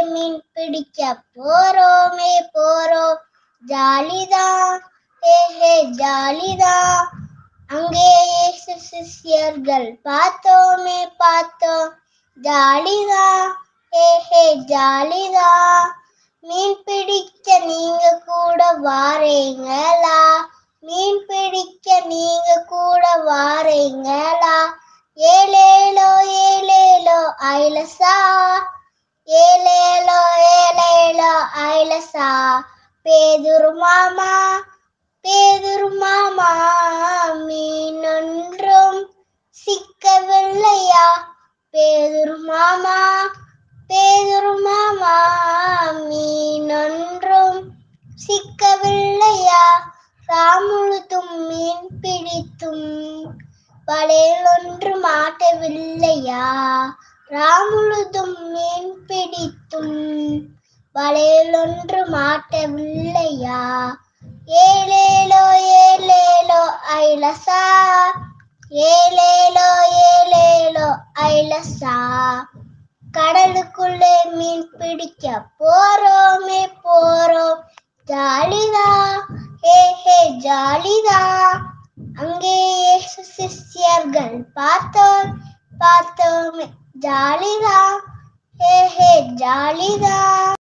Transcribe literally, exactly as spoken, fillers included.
மீன் பிடிக்க போறோமே போறோம் ஜாலிதான் ஹே ஹே ஜாலிதான். அங்கே இயேசு சிஷ்யர்கள் பார்த்தோமே பார்த்தோம் ஜாலிதான் ஹே ஹே ஜாலிதான். மீன் பிடிக்க நீங்க கூட வாரீங்களா? மீன் பிடிக்க நீங்க கூட வாரீங்களா? ஏலேலோ ஏலேலோ ஐலசா, ஏலேலோ ஏலேலோ ஐலசா. பேதுரு மாமா பேதுரு மாமா மீனொன்றும் சிக்கவில்லையா? பேதுரு மாமா பேதுரு மாமா மீனொன்றும் சிக்கவில்லையா? ராமுழுதும் மீன் பிடித்தும் வலையில் ஒன்று மாட்டவில்லையா? ராமுழுதும் மீன் பிடித்தும் வலையில் ஒன்று மாட்டவில்லையா? ஏலேலோ ஏலேலோ ஐலசா, ஏலேலோ ஏலேலோ ஐலசா. கடலுக்குள்ளே மீன் பிடிக்க போறோமே போறோம் ஜாலிதான் ஹே ஹே ஜாலிதான். அங்கே இயேசு சிஷ்யர்கள் பார்த்தோம் பார்த்தோமே ஜாலிதான் ஹே ஹே ஜாலிதான்.